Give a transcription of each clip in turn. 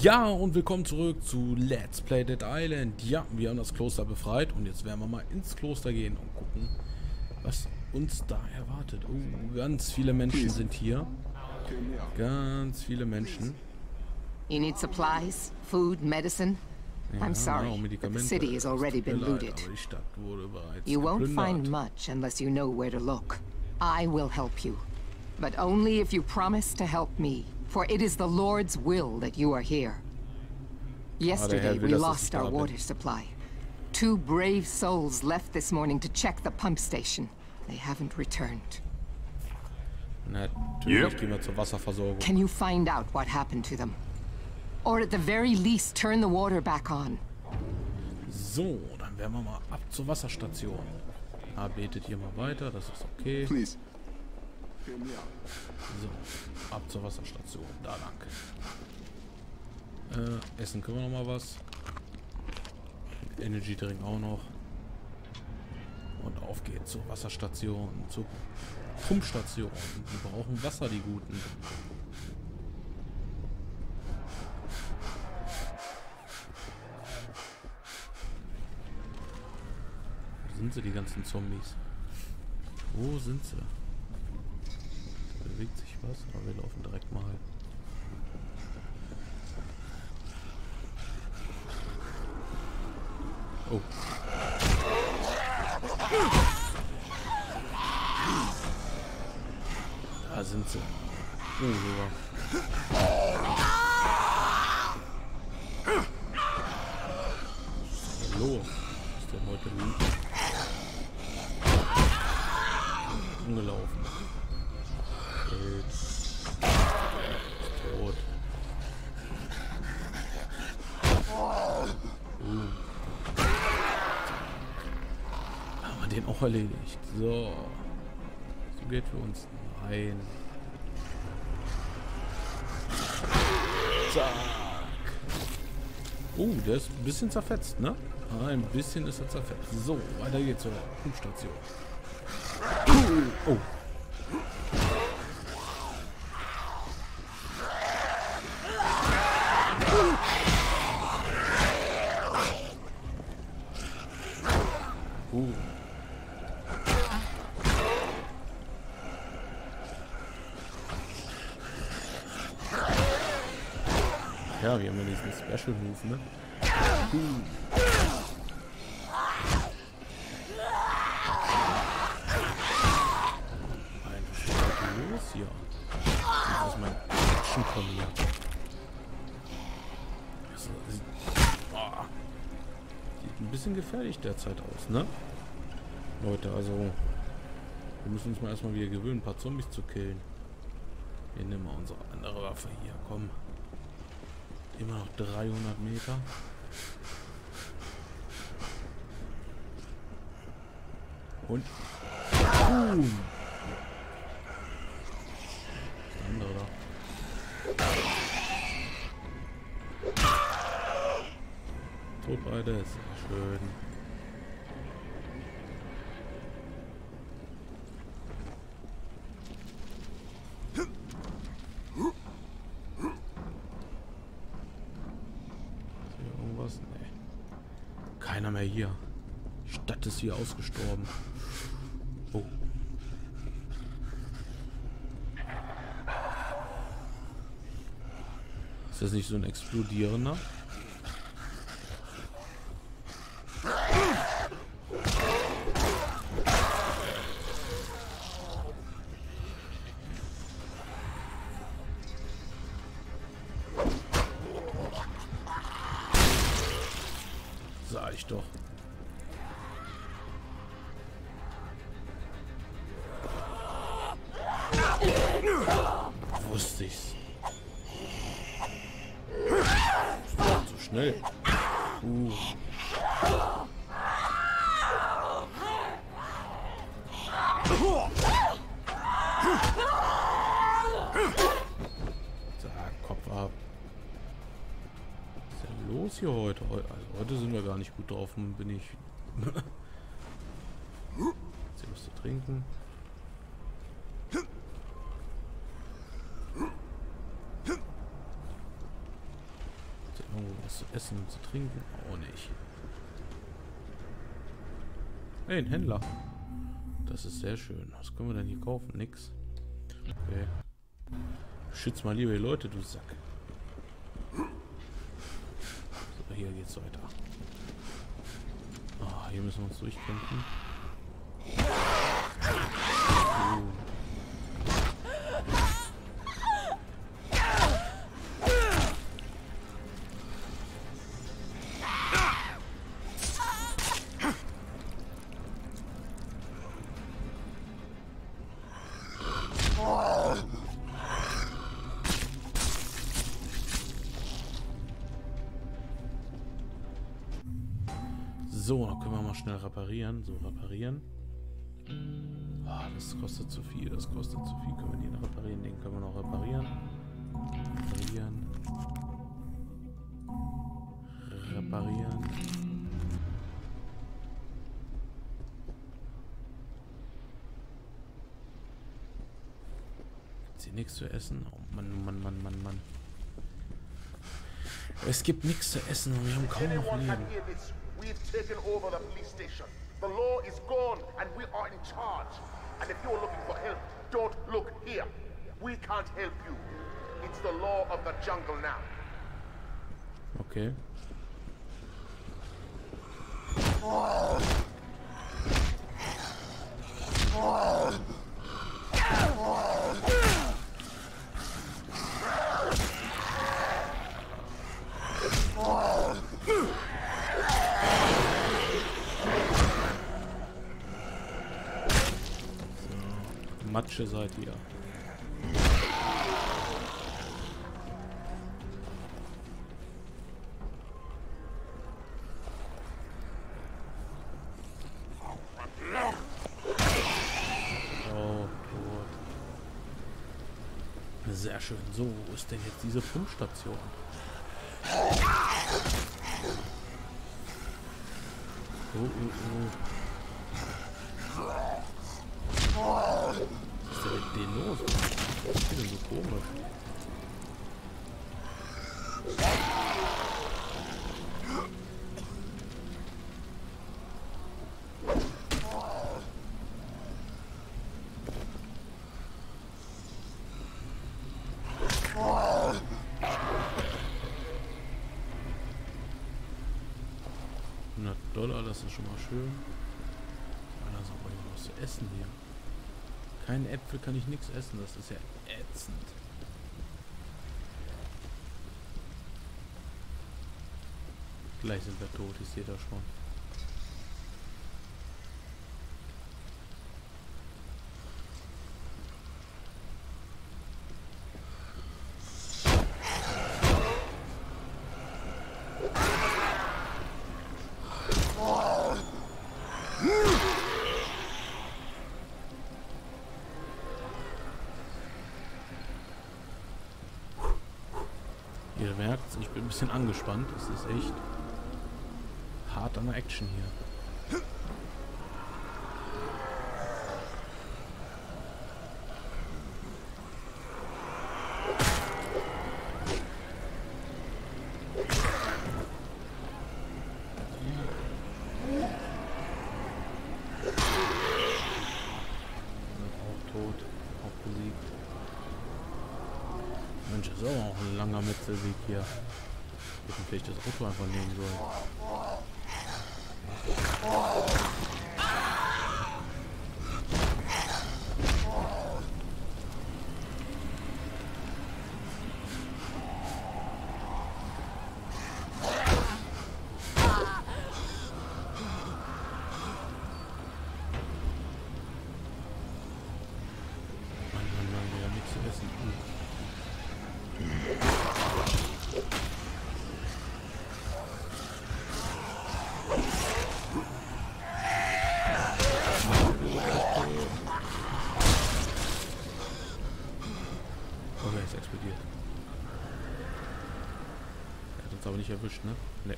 Ja, und willkommen zurück zu Let's Play Dead Island. Ja, wir haben das Kloster befreit und jetzt werden wir mal ins Kloster gehen und gucken, was uns da erwartet. Oh, ganz viele Menschen sind hier. Ganz viele Menschen. You need supplies, food, medicine? Ja, I'm sorry, genau, but the Medikamente. city has already Es tut mir been leid, looted. aber die Stadt wurde bereits You won't geplündert. find much unless you know where to look. I will help you, but only if you promise to help me, for it is the Lord's will that you are here. Yesterday, will, we dass ich lost da our bin. water supply. 2 brave souls left this morning to check the pump station. They haven't returned. Natürlich gehen wir zur Wasserversorgung. Can you find out what happened to them? Or at the very least, turn the water back on. So, dann werden wir mal ab zur Wasserstation. Betet hier mal weiter, das ist okay. Please. So, ab zur Wasserstation. Da lang. Essen können wir noch mal was. Energy Drink auch noch. Und auf geht's zur Wasserstation, zur Pumpstation. Die brauchen Wasser, die Guten. Wo sind sie, die ganzen Zombies? Wo sind sie? Da bewegt sich was, aber wir laufen direkt mal. Oh. Da sind sie. Oh, sogar. Was ist denn los? Was ist denn heute los? Umgelaufen. Ist tot. Haben wir den auch erledigt. So. So geht für uns. Nein. Zack. Oh, der ist ein bisschen zerfetzt, ne? Ein bisschen ist er zerfetzt. So, weiter geht's zur Pumpstation. Oh. Ja, wir haben ja diesen Special Move, ne? Was ist denn los hier? Das ist mein Action von mir. Sieht ein bisschen gefährlich derzeit aus, ne? Leute, also wir müssen uns mal erstmal wieder gewöhnen, ein paar Zombies zu killen. Wir nehmen mal unsere andere Waffe hier, komm. Immer noch 300 Meter. Und boom. Der andere da. Tot beide, sehr schön. Keiner mehr hier. Die Stadt ist hier ausgestorben. Oh. Ist das nicht so ein explodierender? Sag ich doch. Wusste ich's. So schnell. Sag, Kopf ab. Was ist denn los hier heute? Also heute sind wir gar nicht gut drauf. Bin ich. Jetzt hier was zu trinken. was zu essen und zu trinken? Auch nicht. Hey, ein Händler. Das ist sehr schön. Was können wir denn hier kaufen? Nix. Okay. Schütz mal lieber die Leute, du Sack. So, hier geht's weiter. Oh, hier müssen wir uns durchkämpfen. So, dann können wir mal schnell reparieren. So, reparieren. Ah, das kostet zu viel. Das kostet zu viel. Können wir den noch reparieren? Den können wir noch reparieren. Reparieren. Reparieren. Gibt's hier nichts zu essen? Oh Mann, Mann, Mann, Mann, Mann. Es gibt nichts zu essen und wir haben kaum noch Leben. We've taken over the police station. The law is gone and we are in charge. And if you're looking for help, don't look here. We can't help you. It's the law of the jungle now. Okay. Matsche seid ihr. Oh, Gott. Sehr schön. So, wo ist denn jetzt diese Pumpstation? Oh. Was ist denn mit denen los? Was ist denn so komisch? $100, das ist schon mal schön. Also, aber ich muss zu essen hier. Keine Äpfel kann ich nichts essen, das ist ja ätzend. Gleich sind wir tot, ich sehe das schon. Ihr merkt, ich bin ein bisschen angespannt. Es ist echt hart an der Action hier. Auch tot, auch besiegt. Mensch, das ist auch ein langer Metzelweg hier. Hätten vielleicht das Auto einfach nehmen sollen. Mann, wir haben nichts zu essen. Oh, er ist explodiert. Er hat uns aber nicht erwischt, ne? Ne.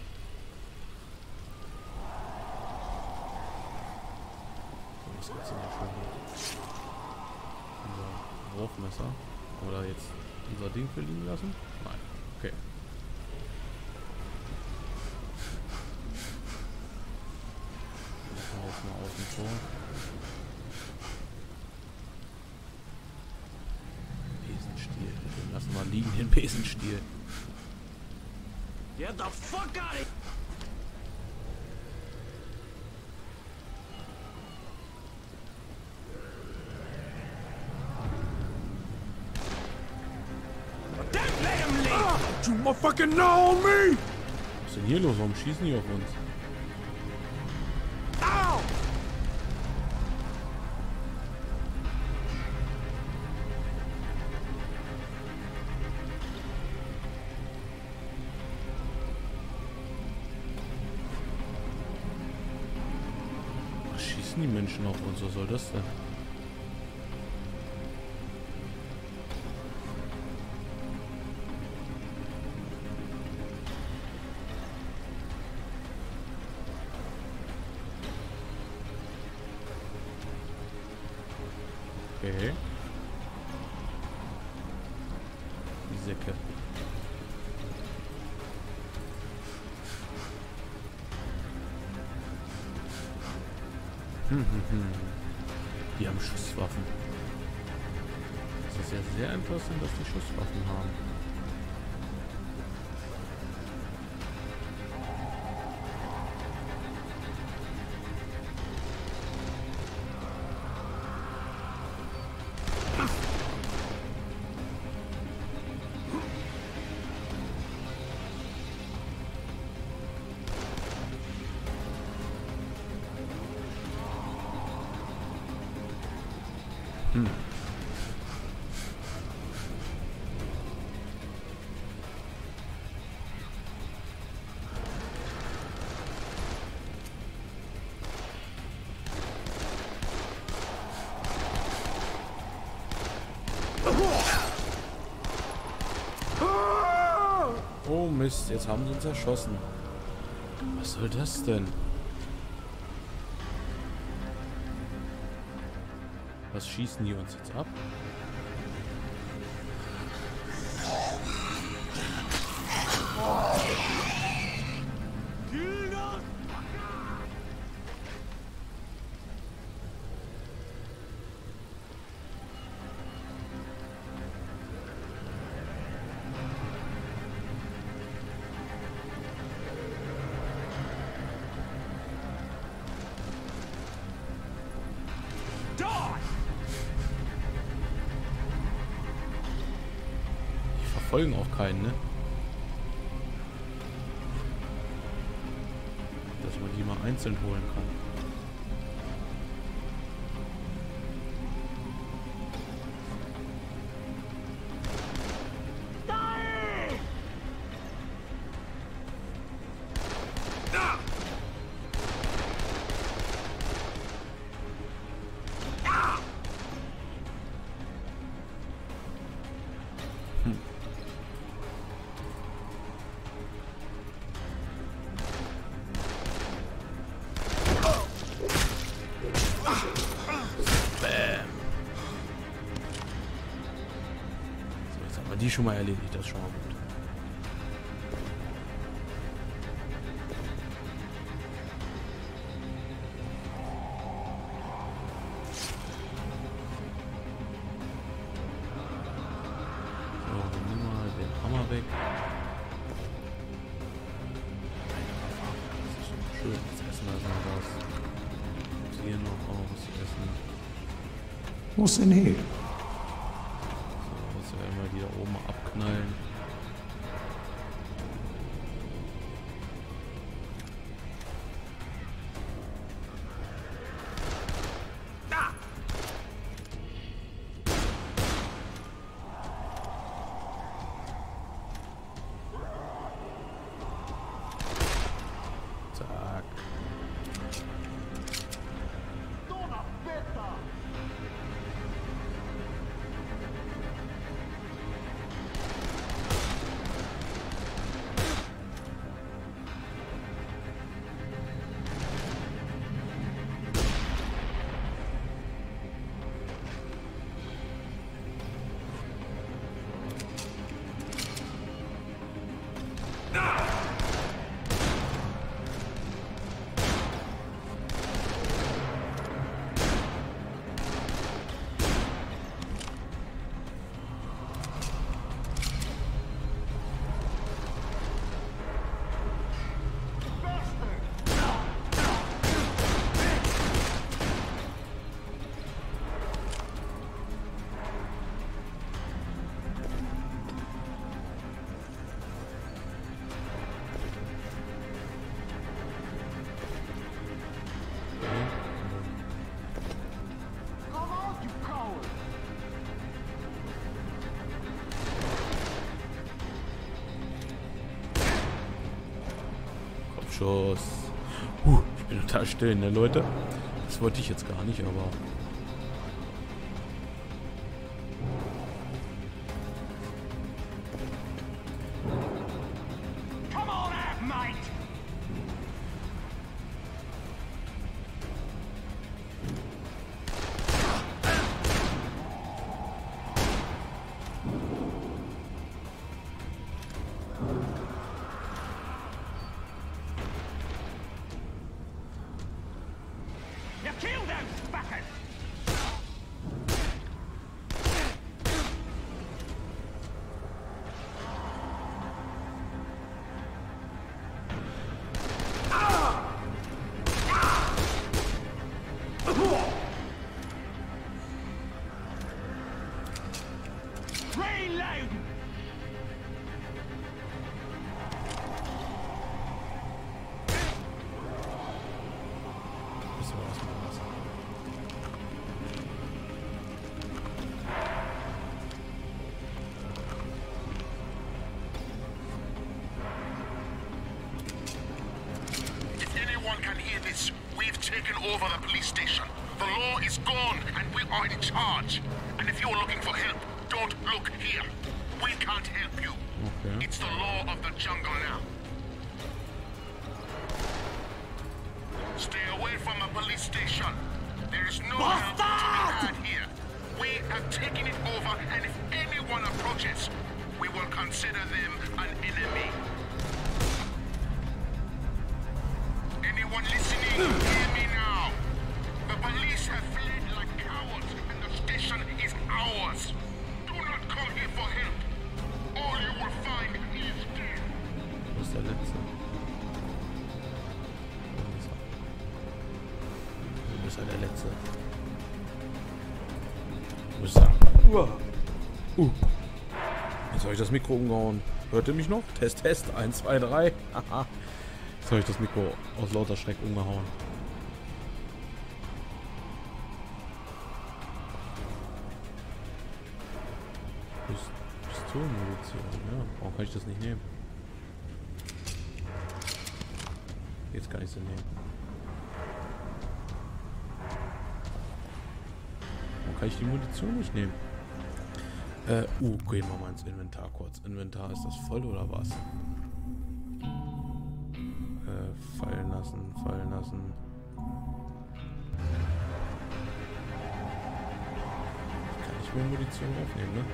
So, was gibt's denn hier schon hier? Unser Wurfmesser. Oder jetzt unser Ding für liegen lassen? Nein. Okay. außen vor. Besenstiel. Den lassen wir liegen, den Besenstiel. Get the fuck out of here! You motherfucking know on me! Was ist denn hier los? Warum schießen die auf uns? Ow! Was schießen die Menschen auf uns? Was soll das denn? Okay. Die Säcke. Die haben Schusswaffen. Das ist ja sehr interessant, dass die Schusswaffen haben. Oh Mist, jetzt haben sie uns erschossen. Was soll das denn? Was schießen die uns jetzt ab? Folgen auch keinen, ne? Dass man die mal einzeln holen kann. Die schon mal erledigt, das ist schon mal gut. So, nimm mal den Hammer weg. Das ist schon schön, das Essen da noch was. Gibt's hier noch was zu essen? What's in here? Immer die da oben abknallen. Zack. Schuss. Ich bin total still, ne, Leute? Das wollte ich jetzt gar nicht, aber... We've taken over the police station. The law is gone, and we are in charge. And if you're looking for help, don't look here. We can't help you. Okay. It's the law of the jungle now. Stay away from the police station. There is no help to be had here. We have taken it over, and if anyone approaches, we will consider them an enemy. Anyone listening, hear me now. The police have fled like cowards, and the station is ours. Do not come here for help. All you will find is death. Wo ist der Letzte? Wo ist er, der Letzte? Wo ist er? Jetzt habe ich das Mikro umgehauen. Hört ihr mich noch? Test, Test. 1, 2, 3. Haha. Jetzt habe ich das Mikro aus lauter Schreck umgehauen. Pistolenmunition, ja. Warum kann ich das nicht nehmen? Jetzt kann ich sie nehmen. Warum kann ich die Munition nicht nehmen? Gehen wir mal ins Inventar kurz. Inventar, ist das voll oder was? Fallen lassen, fallen lassen. Kann ich mir Munition aufnehmen, ne?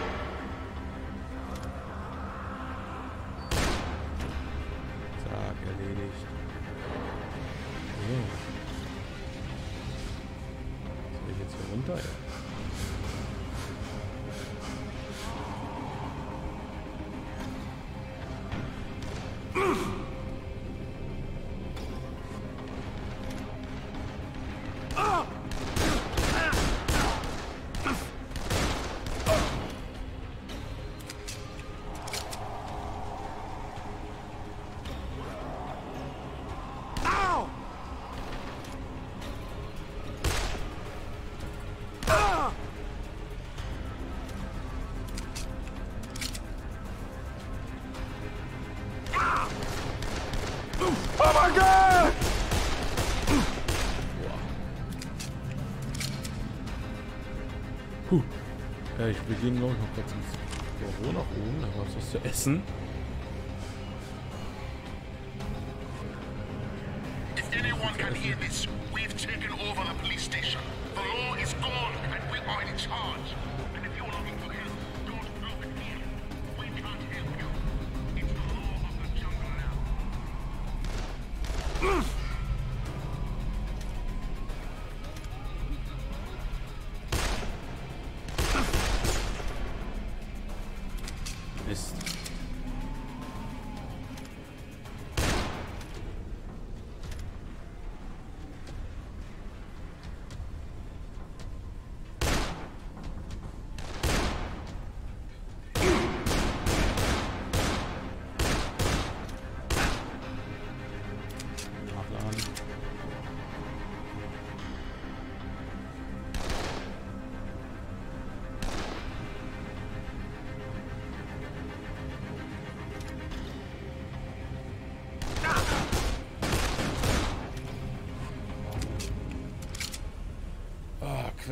Zack, erledigt. So. Soll ich jetzt hier runter? Ja. Oh my God! Wir gehen glaube ich noch kurz ins Büro nach oben, da war was zu essen. If anyone can hear this, we've taken over the police station. The law is gone, and we are in charge. And if you're looking for help, don't look here. We can't help you. It's the law of the jungle now. Mist.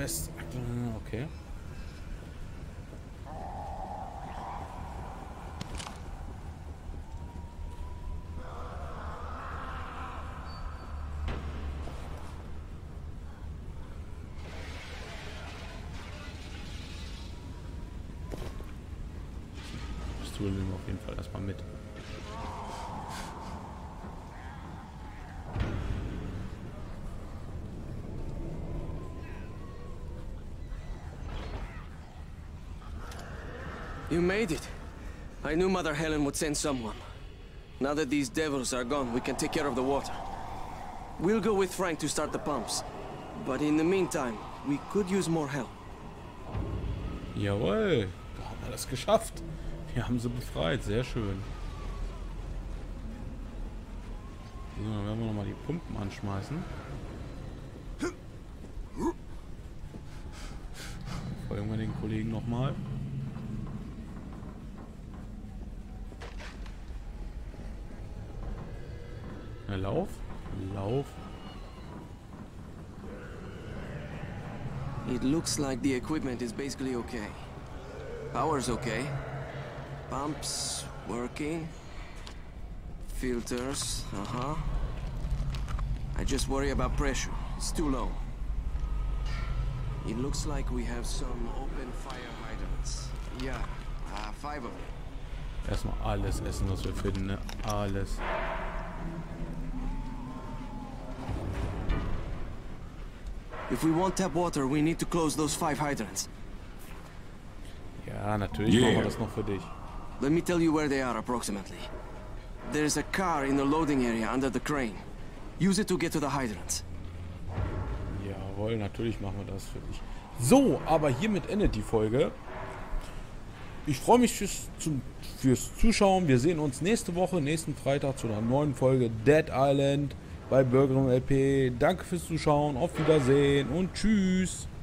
West. Okay. Pistole nehmen wir auf jeden Fall erstmal mit. You made it. I knew Mother Helen would send someone. Now that these devils are gone, we can take care of the water. We'll go with Frank to start the pumps. But in the meantime, we could use more help. Jawohl, da haben wir das geschafft. Wir haben sie befreit, sehr schön. So, dann werden wir nochmal die Pumpen anschmeißen. Folgen wir den Kollegen nochmal. Lauf. Lauf. It looks like the equipment is basically okay. Power's okay. Pumps working. Filters, I just worry about pressure. It's too low. It looks like we have some open fire hydrants. Yeah, 5 of them. Erstmal alles essen, was wir finden, ne? Alles. If we want tap water, we need to close those 5 hydrants. Ja, natürlich machen wir das noch für dich. Let me tell you where they are approximately. There's a car in the loading area under the crane. Use it to get to the hydrants. Jawohl, natürlich machen wir das für dich. So, aber hiermit endet die Folge. Ich freue mich fürs Zuschauen. Wir sehen uns nächste Woche, nächsten Freitag zu einer neuen Folge Dead Island bei Bürgerin LP. Danke fürs Zuschauen, auf Wiedersehen und tschüss.